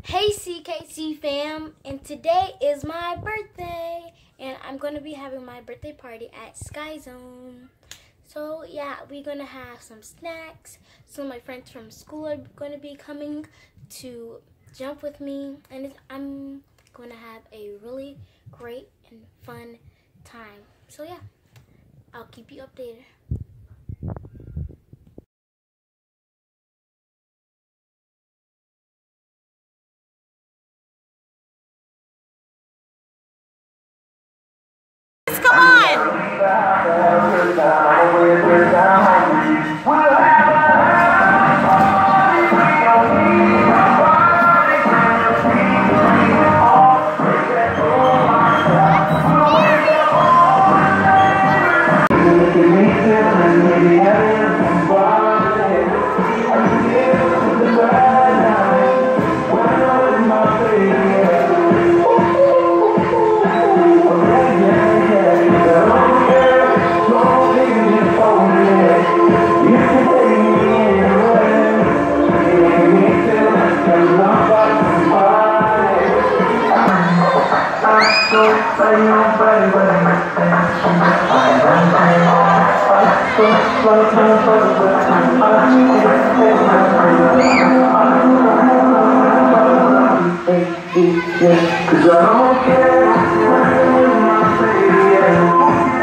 Hey CKC fam, and today is my birthday, and I'm going to be having my birthday party at Sky Zone. So yeah, we're going to have some snacks. Some of my friends from school are going to be coming to jump with me, and I'm going to have a really great and fun time. So yeah, I'll keep you updated. Come on! Cause I don't care my baby.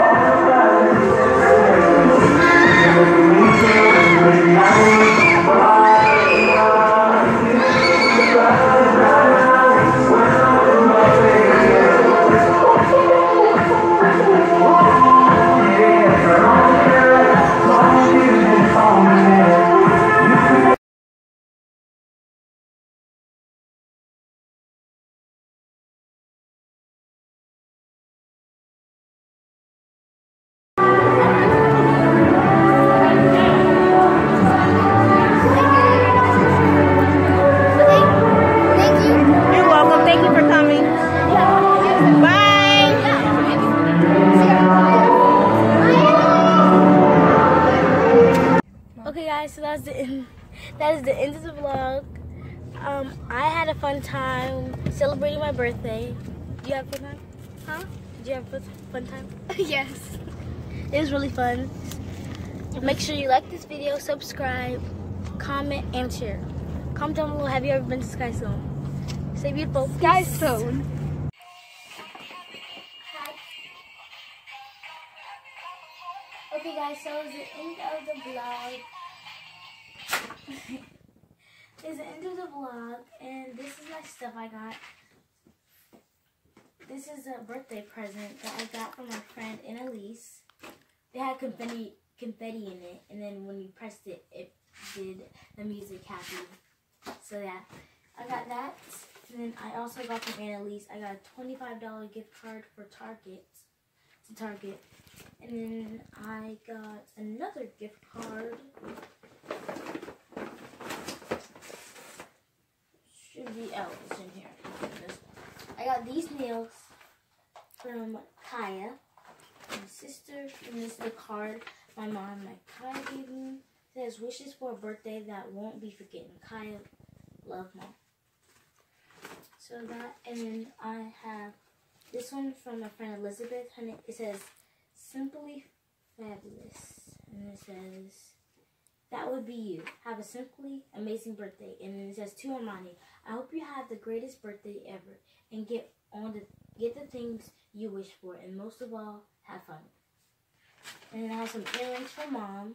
Okay guys, so that is the end of the vlog. I had a fun time celebrating my birthday. Did you have a fun time? Huh? Did you have a fun time? Yes. It was really fun. Make sure you like this video, subscribe, comment, and share. Comment down below, have you ever been to Sky Zone? Stay beautiful. Sky Zone. Okay guys, so it's the end of the vlog. It's the end of the vlog, and this is my stuff I got. This is a birthday present that I got from my friend Annalise. They had confetti in it, and then when you pressed it, it did the music happy. So yeah, I got that. And then I also got from Annalise, I got a $25 gift card for Target. And then I got another gift card. Should be out. It's in here. I got these nails from Kaya, my sister, and this is the card my mom, Kaya gave me. It says wishes for a birthday that won't be forgotten. Kaya, love mom. So that, and then I have this one from my friend Elizabeth. It says simply fabulous, and it says that would be you. Have a simply amazing birthday. And then it says to Armani, I hope you have the greatest birthday ever and get the things you wish for, and most of all, have fun. And then I have some earrings for mom.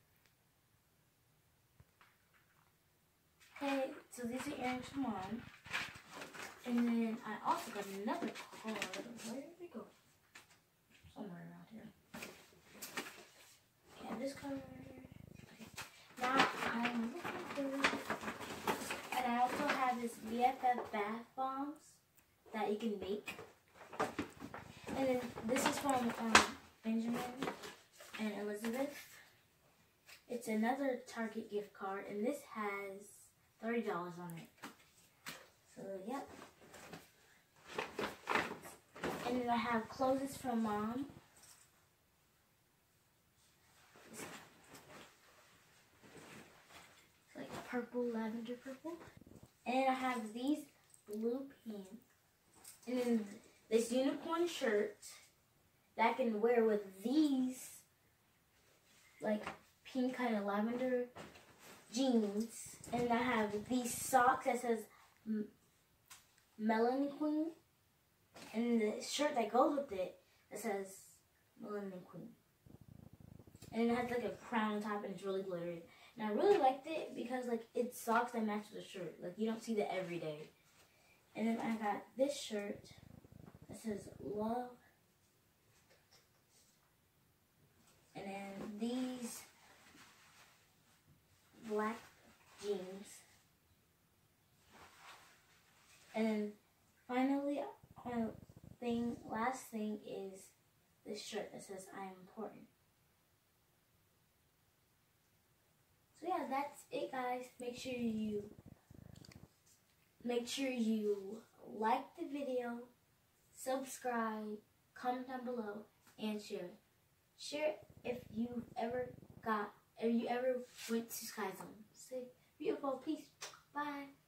Okay, so these are earrings for mom. And then I also got another card. Where did it go? Somewhere around here. Yeah, this card. Okay. Now I'm looking through. And I also have this BFF bath bombs that you can make. And then this is from Benjamin and Elizabeth. It's another Target gift card, and this has $30 on it. So, yep. And then I have clothes from mom. It's like purple, lavender purple. And I have these blue pants, and then this unicorn shirt that I can wear with these like pink kind of lavender jeans, and I have these socks that says Melanin Queen, and the shirt that goes with it that says Melanin Queen, and it has like a crown on top and it's really glittery. And I really liked it because like it's socks that match the shirt. Like you don't see that every day. And then I got this shirt that says love. And then these black jeans. And then finally, last thing is this shirt that says I am important. So yeah, that's it, guys. Make sure you like the video, subscribe, comment down below, and share. Share if you ever went to Sky Zone. Say beautiful. Peace. Bye.